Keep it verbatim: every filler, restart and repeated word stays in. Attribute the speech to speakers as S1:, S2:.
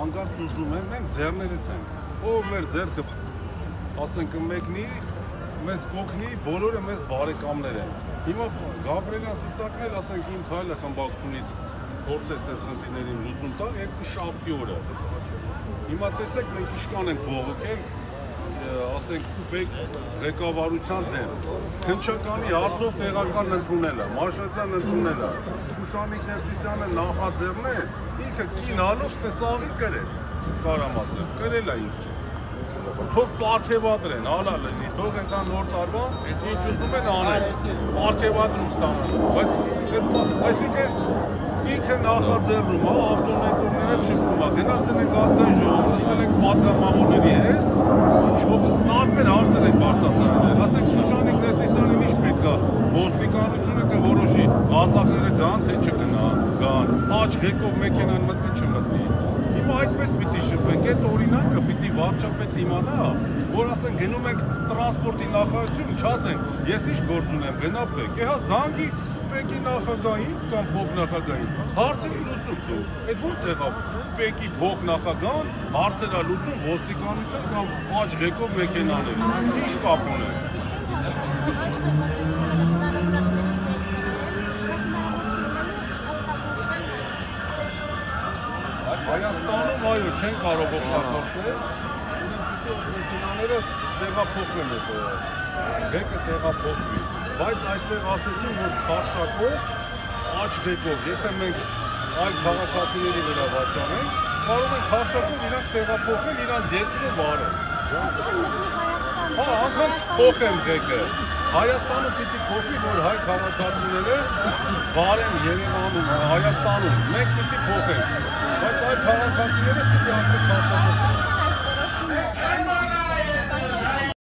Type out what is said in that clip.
S1: հանկարծ ուզում են, մենք ձեռներից ենք, ով մեր ձեռքը, ասենք մեկնի, մեզ կոգնի, բոլորը մեզ բարեկամներ են։ Հիմա Գաբրիելյան Սիսակն էլ, ասենք իմ քայլը խմբակցությունից փորձեց այս խնդիրներին լուծում տալ երկու շաբթի օրը։ Հիմա տեսեք, մենք իշքան ենք բողոքել, ասենք ղեկավարության դեմ, քննչականի հարցով տեղական ընդունելը, Մաշատյանն ընդունելը, Շուշանիկ Ներսիսյանը նախաձեռնեց, ինքը կին հալով տեսաղի կրեց, կարամասը, կրել է ինքը։ Թող պարգևատրեն, հալա լինի, թող ենքան նոր տարվա, ինչ ուզում են անել, պարգևատրում ստանալու, բայց այսինքն ինքը նախաձեռնում, ավտոնետորները չպվում, գնացել ենք ազգային ժողով, նստել ենք պատգամավորների հետ, տարբեր հարցեր ենք բարձրացնել, ասենք Շուշանիկ Ներսիսյանին ինչ պետք է, ոստիկանությունը կորոշի, ղազախները գան, թե չգնան, գան, աջ ղեկով մեքենան մտնի, չմտնի։ Հիմա այդպես պիտի շփվենք, այդ օրինակը պիտի վարչապետ իմանա, որ ասենք գնում ենք տրանսպորտի նախարարություն, չասենք, ես ինչ գործ ունեմ, գնա պեք, հա զանգի պեկի նախագահին կամ փոխնախագահին, հարցերի լուծում թող, այդ ո՞նց եղավ, պեկի փոխնախագահան հարցեր է լուծում ոստիկանության կամ աջ ղեկով մեքենաների, ինչ կապ ունեն։ Հայաստանում այո չեն կարող օգտագործել, մեքենաները տեղափոխվեն այդ ղեկը տեղափոխվի, բայց այստեղ ասեցին, որ քարշակով, աջ ղեկով, եթե մենք այլ քաղաքացիների վրա վաճառենք, կարող են քարշակով իրանք տեղափոխել, իրանք երկրում վարել։ Հա, անգամ չփոխեն ղեկը։ Հայաստանում պիտի փոխվի, որ հայ քաղաքացիները վարեն Երևանում, Հայաստանում, մենք պիտի փոխենք, բայց այլ քաղաքացիները պիտի ասենք քարշակով։